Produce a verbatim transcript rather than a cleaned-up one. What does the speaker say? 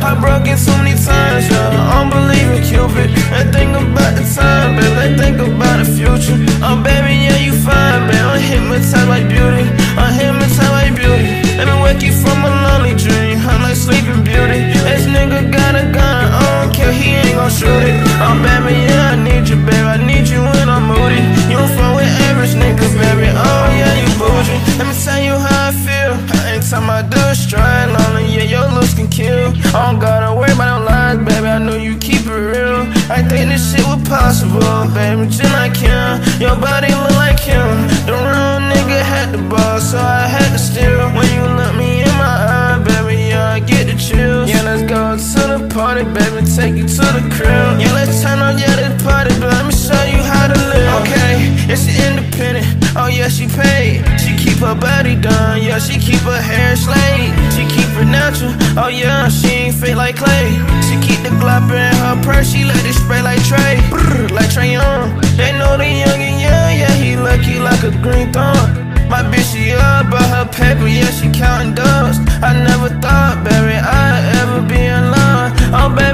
heartbroken so many times, yeah. Unbelieving Cupid. Let's think about the time, baby. Let's think about the future. Oh, baby, yeah, you fine, baby. I'm hypnotized like beauty. I'm hypnotized like beauty. Let me wake you from a lonely dream. I'm like Sleeping Beauty. This nigga got a gun, I don't care, he ain't gon' shoot it. Oh, baby, yeah, I need you, baby. I need you when I'm moody. You don't fuck with average niggas, baby. Oh, yeah, you bougie. Let me tell you how I feel. Anytime I do a stride lonely, yeah, your looks can kill. I don't gotta worry about no lies, baby. I know you keep it real. I think this shit was possible, baby, just like him. Your body look like him. The real nigga had the ball, so I had to steal. When you look me in my eye, baby, yeah, I get the chills. Yeah, let's go to the party, baby, take you to the crib. Yeah, let's turn on, yeah, this party, but let me show you how to live. Okay, yeah, she independent, oh yeah, she paid. She keep her body done, yeah, she keep her hair slayed. She keep her natural, oh yeah, she ain't fake like clay. She keep the glopper in her purse, she let it spray like Trey, brr, like Trey Young. They know the young and young, yeah, he lucky like a green thumb. My bitch, she up about her paper, yeah, she counting dubs. I never thought, baby, I'd ever be in love. Oh, baby.